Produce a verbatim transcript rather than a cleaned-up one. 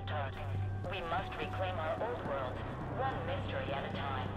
start. We must reclaim our old worlds, one mystery at a time.